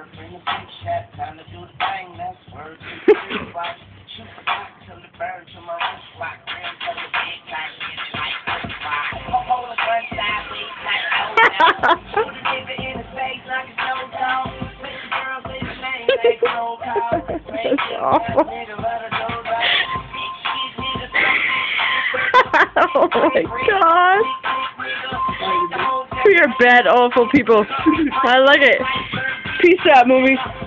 bring the big shot, time to do the thing, that's word to the big watch. Shoot the clock till it burns to my wristwatch. Rim for the big time, get it like this wide. Hold the front side, big like oh no. Shoot a nigga in the face like a snow dog. Make the girls say the name like no cow. That's awful. Oh my god. We are bad, awful people. I like it. Peace out, Moombie.